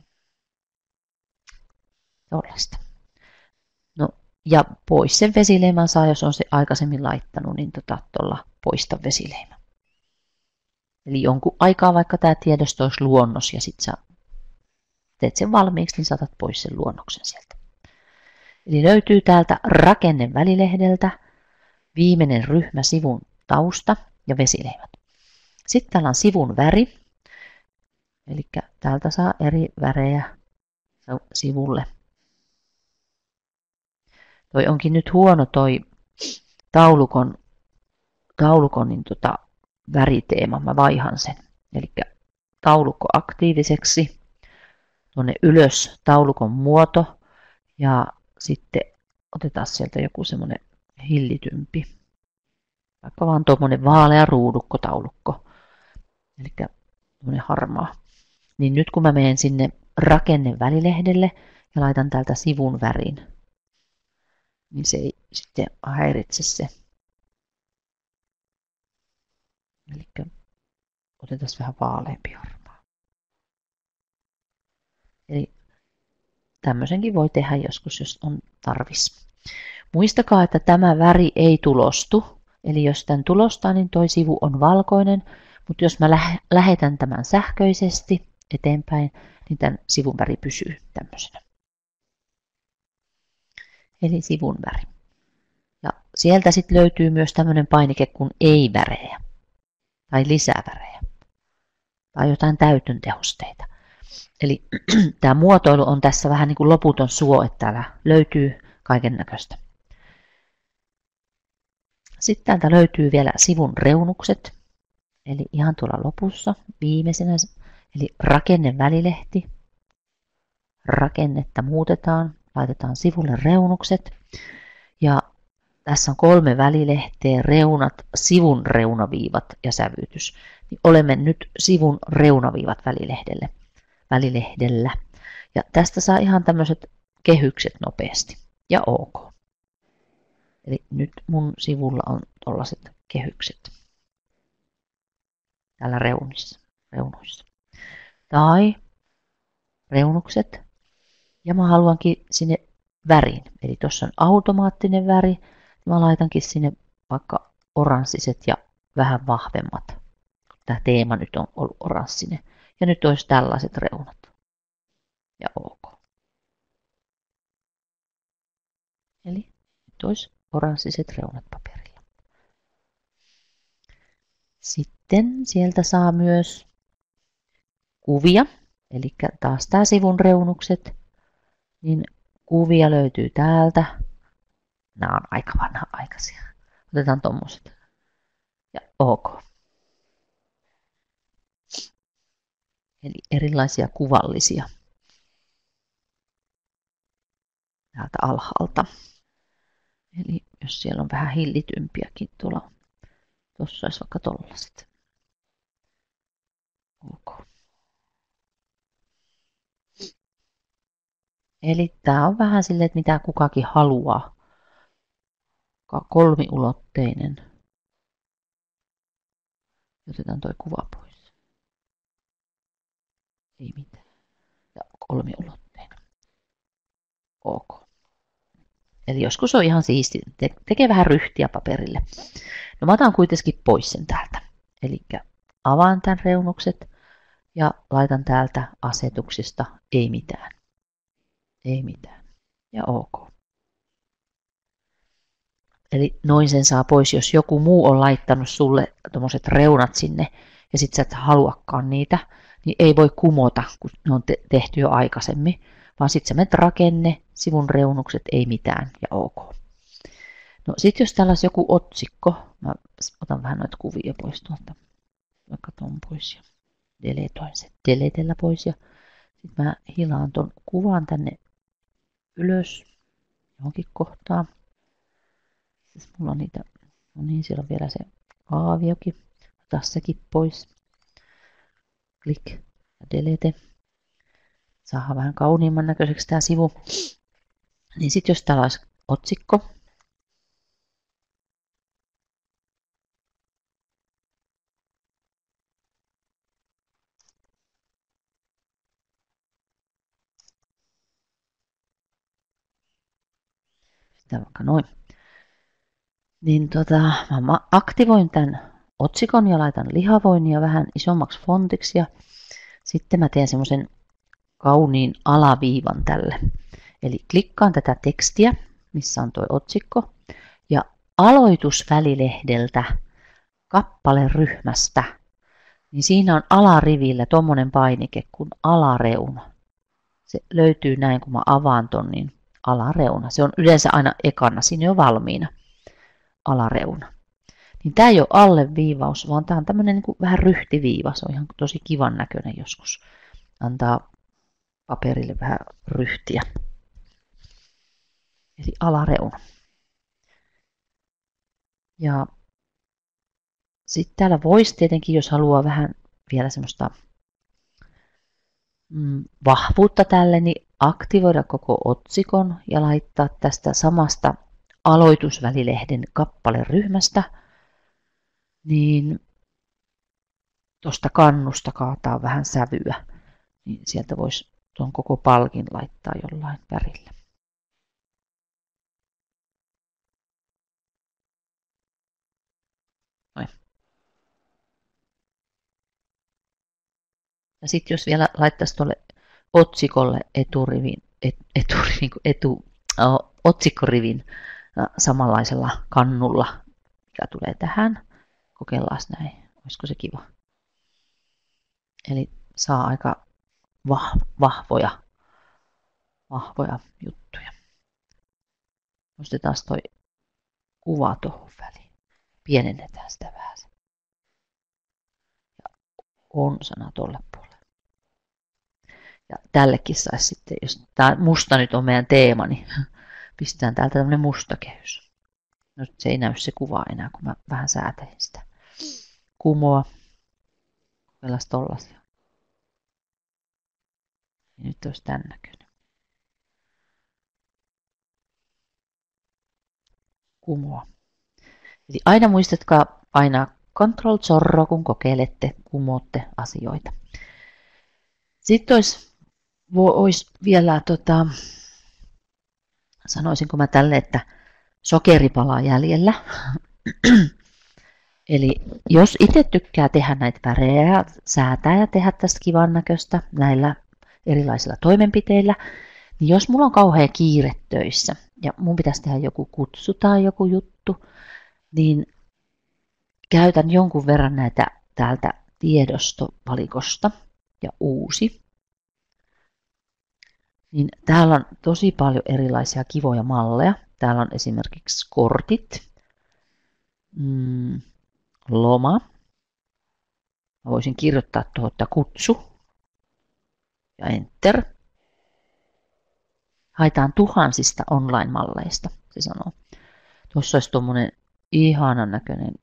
tollaista. No ja pois sen vesileiman saa, jos on se aikaisemmin laittanut, niin tuolla poista vesileima. Eli jonkun aikaa vaikka tämä tiedosto olisi luonnos ja sitten sä teet sen valmiiksi, niin saatat pois sen luonnoksen sieltä. Eli löytyy täältä rakennevälilehdeltä viimeinen ryhmä sivun tausta ja vesileimat. Sitten täällä on sivun väri. Eli täältä saa eri värejä sivulle. Toi onkin nyt huono toi taulukon niin väriteema, mä vaihan sen. Eli taulukko aktiiviseksi, tuonne ylös taulukon muoto ja sitten otetaan sieltä joku semmoinen hillitympi, vaikka vaan tuommoinen vaalea ruudukkotaulukko, eli tuommoinen harmaa. Niin nyt kun mä menen sinne rakennevälilehdelle ja laitan täältä sivun värin, niin se ei sitten häiritse se. Eli otetaan vähän vaaleampi harmaa. Eli tämmöisenkin voi tehdä joskus, jos on tarvis. Muistakaa, että tämä väri ei tulostu. Eli jos tämän tulostaa, niin toi sivu on valkoinen. Mutta jos mä lähetän tämän sähköisesti eteenpäin, niin tämän sivun väri pysyy tämmöisenä. Eli sivun väri. Ja sieltä sitten löytyy myös tämmöinen painike kuin ei-värejä tai lisävärejä tai jotain täytön tehosteita. Eli tämä muotoilu on tässä vähän niin kuin loputon suo, että täällä löytyy kaiken näköistä. Sitten täältä löytyy vielä sivun reunukset, eli ihan tuolla lopussa viimeisenä, eli rakennevälilehti. Rakennetta muutetaan, laitetaan sivulle reunukset. Ja tässä on 3 välilehteä, reunat, sivun reunaviivat ja sävytys. Niin olemme nyt sivun reunaviivat välilehdellä. Ja tästä saa ihan tämmöiset kehykset nopeasti. Ja ok. Eli nyt mun sivulla on tollaiset kehykset. Täällä reunuissa. Tai reunukset. Ja mä haluankin sinne värin. Eli tuossa on automaattinen väri. Mä laitankin sinne vaikka oranssiset ja vähän vahvemmat. Tämä teema nyt on ollut oranssinen. Ja nyt olisi tällaiset reunat. Ja ok. Eli nyt olisi oranssiset reunat paperilla. Sitten sieltä saa myös kuvia. Eli taas tämä sivun reunukset. Niin kuvia löytyy täältä. Nämä on aika vanha-aikaisia. Otetaan tommoset. Ja ok. Eli erilaisia kuvallisia. Täältä alhaalta. Eli jos siellä on vähän hillitympiäkin tuolla. Tuossa olisi vaikka tollaset. Ok. Eli tämä on vähän silleen, että mitä kukakin haluaa. Kolmiulotteinen. Otetaan tuo kuva pois. Ei mitään. Ja kolmiulotteinen. Ok. Eli joskus on ihan siisti. Tekee vähän ryhtiä paperille. No mä otan kuitenkin pois sen täältä. Eli avaan tämän reunukset ja laitan täältä asetuksista ei mitään. Ei mitään. Ja ok. Eli noin sen saa pois, jos joku muu on laittanut sulle tommoset reunat sinne ja sit sä et haluakaan niitä, niin ei voi kumota, kun ne on tehty jo aikaisemmin, vaan sit sä menet rakenne, sivun reunukset, ei mitään ja ok. No sit jos täällä olisi joku otsikko, mä otan vähän noita kuvia pois tuolta, vaikka ton pois ja deletoin sen deletellä pois ja sit mä hilaan ton kuvan tänne ylös johonkin kohtaan. Siis mulla on niitä, no niin, siellä on vielä se kaaviokin. Ota sekin pois. Klik ja delete. Saadaan vähän kauniimman näköiseksi tämä sivu. Niin sitten jos täällä olisi otsikko. Sitten vaikka noin. Niin mä aktivoin tämän otsikon ja laitan lihavoinnia vähän isommaksi fontiksi ja sitten mä teen semmoisen kauniin alaviivan tälle. Eli klikkaan tätä tekstiä, missä on tuo otsikko ja aloitusvälilehdeltä kappaleryhmästä, niin siinä on alarivillä tommonen painike kuin alareuna. Se löytyy näin, kun mä avaan ton, niin alareuna. Se on yleensä aina ekana, siinä on valmiina. Alareuna. Niin tämä ei ole alleviivaus, vaan tämä on tämmöinen niin kuin vähän ryhtiviiva. Se on ihan tosi kivan näköinen joskus. Antaa paperille vähän ryhtiä. Eli alareuna. Ja sitten täällä voisi tietenkin, jos haluaa vähän vielä semmoista vahvuutta tälle, niin aktivoida koko otsikon ja laittaa tästä samasta aloitusvälilehden kappaleryhmästä, niin tuosta kannusta kaataa vähän sävyä, niin sieltä voisi tuon koko palkin laittaa jollain värillä. Noin. Ja sitten jos vielä laittaisi tuolle otsikolle otsikkorivin samanlaisella kannulla, mikä tulee tähän. Kokeillaan näin. Olisiko se kiva? Eli saa aika vahvoja juttuja. Nostetaan toi kuva tuohon väliin. Pienennetään sitä vähän. Ja on sana tuolle puolelle. Ja tällekin saisi sitten, jos tämä musta nyt on meidän teema, niin pistetään täältä tämmöinen musta kehys. No se ei näy se kuva enää, kun mä vähän säätelin sitä. Kumoa. Kokeillaan tollasia. Ja nyt olisi tämän näköinen. Kumoa. Eli aina muistatkaa painaa Ctrl-zorro, kun kokeilette, kumootte asioita. Sitten olisi vielä, sanoisinko mä tälle, että sokeripala jäljellä. Eli jos itse tykkää tehdä näitä värejä, säätää ja tehdä tästä kivan näköistä näillä erilaisilla toimenpiteillä, niin jos mulla on kauhean kiire töissä ja mun pitäisi tehdä joku kutsu tai joku juttu, niin käytän jonkun verran näitä täältä tiedostovalikosta ja uusi. Niin täällä on tosi paljon erilaisia kivoja malleja. Täällä on esimerkiksi kortit, loma. Mä voisin kirjoittaa tuohon kutsu ja enter. Haetaan tuhansista online-malleista, se sanoo. Tuossa olisi tuommoinen ihanan näköinen,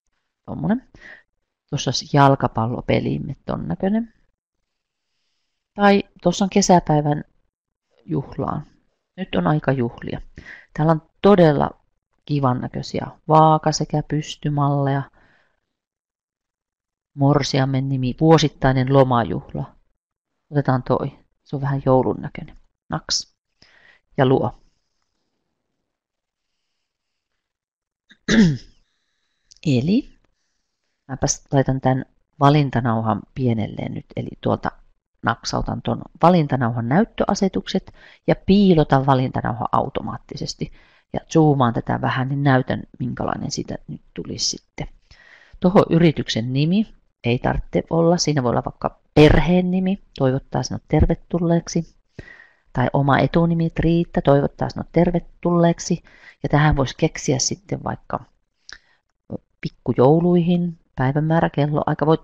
tuossa olisi jalkapallopelimme ton näköinen. Tai tuossa on kesäpäivän juhlaan. Nyt on aika juhlia. Täällä on todella kivan näköisiä vaaka- sekä pystymalleja. Morsiamen nimi, vuosittainen lomajuhla. Otetaan toi. Se on vähän joulun näköinen. Naks. Ja luo. Eli mäpäs laitan tämän valintanauhan pienelleen nyt. Eli tuolta napsautan tuon valintanauhan näyttöasetukset ja piilotan valintanauhan automaattisesti. Ja zoomaan tätä vähän, niin näytän minkälainen siitä nyt tulisi sitten. Tuohon yrityksen nimi ei tarvitse olla. Siinä voi olla vaikka perheen nimi, toivottaa sinut tervetulleeksi. Tai oma etunimi Riitta, toivottaa sinut tervetulleeksi. Ja tähän voisi keksiä sitten vaikka pikkujouluihin, päivämäärä, kello, aika voit.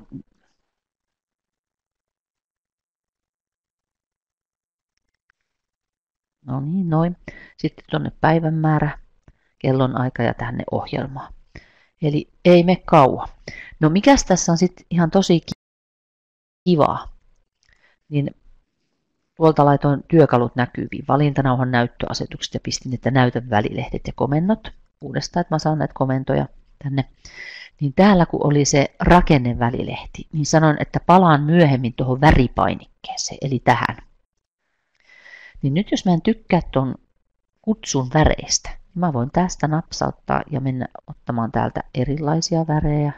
No niin, noin. Sitten tuonne päivämäärä, kellon aika ja tänne ohjelmaan. Eli ei mene kauan. No mikäs tässä on sitten ihan tosi kivaa, niin tuolta laitoin työkalut näkyviin, valintanauhan näyttöasetukset ja pistin, että näytän välilehdet ja komennot uudestaan, että mä saan näitä komentoja tänne. Niin täällä kun oli se rakennevälilehti, niin sanoin, että palaan myöhemmin tuohon väripainikkeeseen, eli tähän. Niin nyt jos mä en tykkää tuon kutsun väreistä, niin mä voin tästä napsauttaa ja mennä ottamaan täältä erilaisia värejä.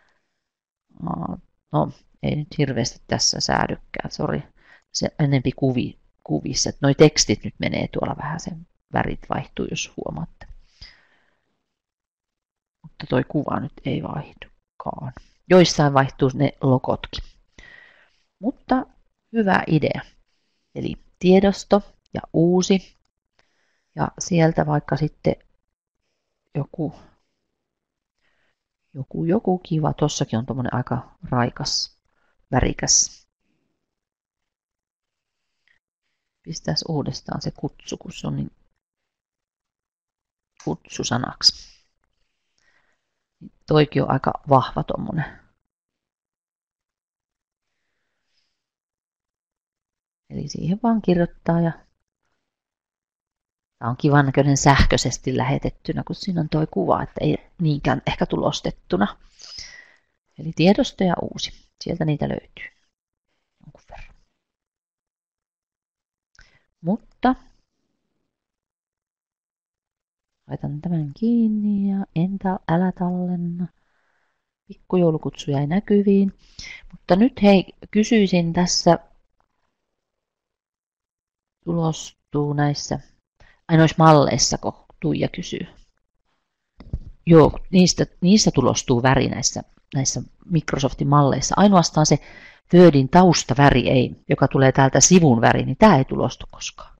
No, ei nyt hirveästi tässä säädykään, sori. Se enempi kuvissa, että noi tekstit nyt menee tuolla vähän, sen värit vaihtuu, jos huomaatte. Mutta toi kuva nyt ei vaihdukaan. Joissain vaihtuu ne logotkin. Mutta hyvä idea. Eli tiedosto ja uusi. Ja sieltä vaikka sitten joku kiva. Tossakin on tommonen aika raikas, värikäs. Pistäis uudestaan se kutsu, kun se on niin kutsusanaksi. Toikin on aika vahva tommonen. Eli siihen vaan kirjoittaa ja tämä on kivan näköinen sähköisesti lähetettynä, kun siinä on toi kuva, että ei niinkään ehkä tulostettuna. Eli tiedosto ja uusi. Sieltä niitä löytyy jonkun verran. Mutta laitan tämän kiinni ja älä tallenna. Pikkujoulukutsu jäi näkyviin. Mutta nyt hei, kysyisin tässä, tulostuu näissä, noissa malleissa, kun Tuija kysyy. Joo, niistä tulostuu väri näissä Microsoftin malleissa. Ainoastaan se Wordin taustaväri, joka tulee täältä sivun väri, niin tämä ei tulostu koskaan.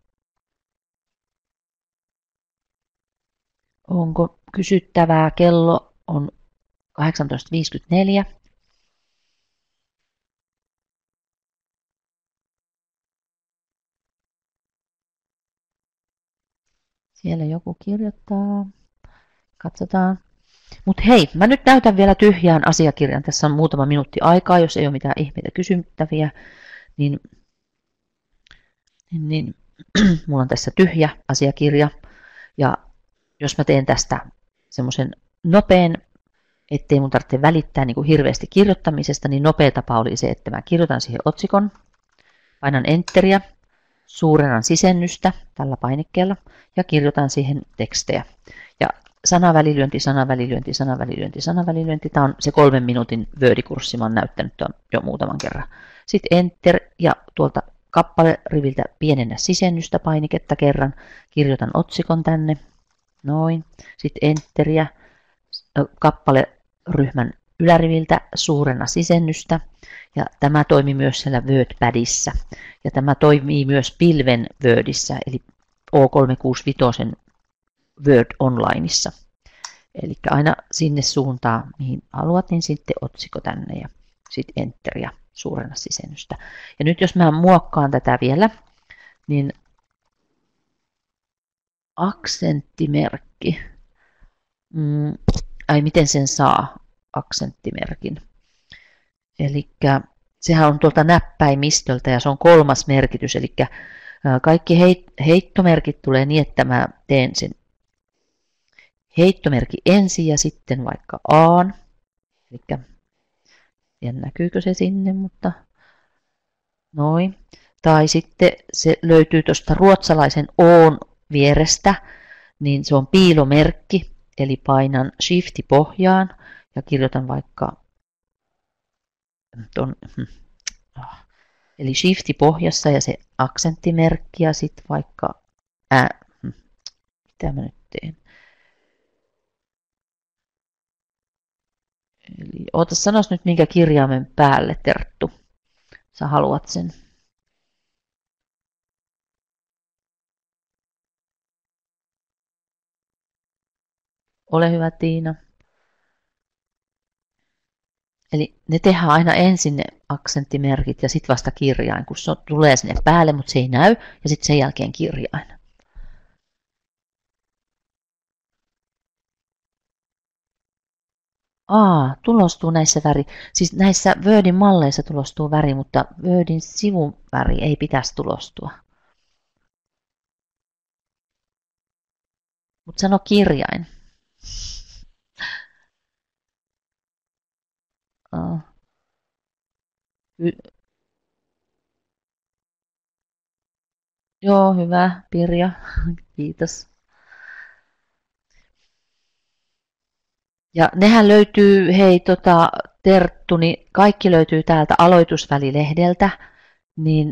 Onko kysyttävää? Kello on 18.54. Siellä joku kirjoittaa. Katsotaan. Mutta hei, mä nyt näytän vielä tyhjään asiakirjan. Tässä on muutama minuutti aikaa, jos ei ole mitään ihmeitä kysyttäviä. Niin mulla on tässä tyhjä asiakirja. Ja jos mä teen tästä semmoisen nopean, ettei mun tarvitse välittää niin kuin hirveästi kirjoittamisesta, niin nopea tapa oli se, että mä kirjoitan siihen otsikon, painan enteriä, suurennan sisennystä tällä painikkeella ja kirjoitan siihen tekstejä. Ja sanavälilyönti, sanavälilyönti, sanavälilyönti, sanavälilyönti. Tämä on se 3 minuutin Word-kurssi, mä oon näyttänyt tuon jo muutaman kerran. Sitten enter ja tuolta kappaleriviltä pienennä sisennystä painiketta kerran, kirjoitan otsikon tänne, noin. Sitten enteriä, kappaleryhmän yläriviltä suurenna sisennystä. Ja tämä toimii myös siellä WordPadissa. Ja tämä toimii myös pilven Wordissä, eli O365 Word Onlineissa. Eli aina sinne suuntaan, mihin haluat, niin sitten otsikko tänne ja sitten enter ja suurenna sisennystä. Ja nyt jos mä muokkaan tätä vielä, niin aksenttimerkki. Ai miten sen saa aksenttimerkin? Eli sehän on tuolta näppäimistöltä ja se on 3. merkitys. Eli kaikki heittomerkit tulee niin, että mä teen sen heittomerkki ensin ja sitten vaikka A:n. Eli näkyykö se sinne, mutta noin. Tai sitten se löytyy tuosta ruotsalaisen O:n vierestä, niin se on piilomerkki. Eli painan shifti pohjaan ja kirjoitan vaikka eli shifti pohjassa ja se aksenttimerkki ja sitten vaikka mitä mä nyt teen? Eli oota sanois nyt minkä kirjaimen päälle, Terttu. Sä haluat sen. Ole hyvä, Tiina. Eli ne tehdään aina ensin ne aksenttimerkit ja sitten vasta kirjain, kun se tulee sinne päälle, mutta se ei näy, ja sitten sen jälkeen kirjain. Tulostuu näissä väri. Siis näissä Wordin malleissa tulostuu väri, mutta Wordin sivun väri ei pitäisi tulostua. Mutta sano kirjain. Joo, hyvä, Pirja. Kiitos. Ja nehän löytyy, hei Terttu, niin kaikki löytyy täältä aloitusvälilehdeltä, niin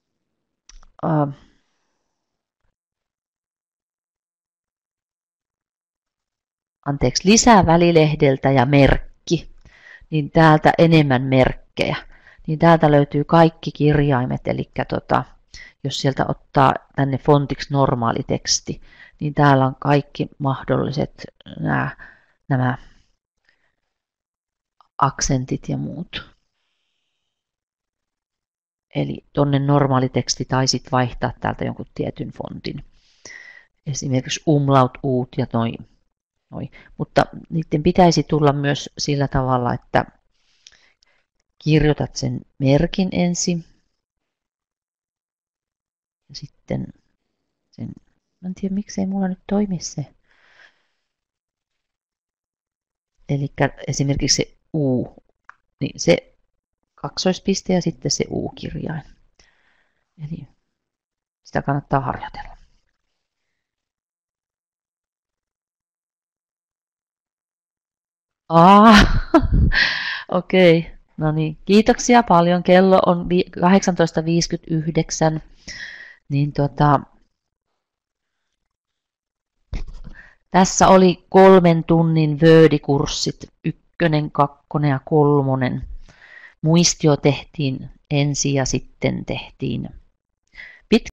lisää välilehdeltä ja merkki, niin täältä enemmän merkkejä. Niin täältä löytyy kaikki kirjaimet, eli jos sieltä ottaa tänne fontiksi normaali teksti, niin täällä on kaikki mahdolliset nämä aksentit ja muut. Eli tonne normaali teksti tai sitten vaihtaa täältä jonkun tietyn fontin. Esimerkiksi umlaut, uut ja noin. Mutta niiden pitäisi tulla myös sillä tavalla, että kirjoitat sen merkin ensin. Ja sitten sen, mä en tiedä miksei mulla nyt toimi se. Eli esimerkiksi se U, niin se kaksoispiste ja sitten se U-kirjain. Eli sitä kannattaa harjoitella. Okei. No niin, kiitoksia paljon. Kello on 18.59. Niin tässä oli 3 tunnin Word-kurssit, 1, 2 ja 3. Muistio tehtiin ensin ja sitten tehtiin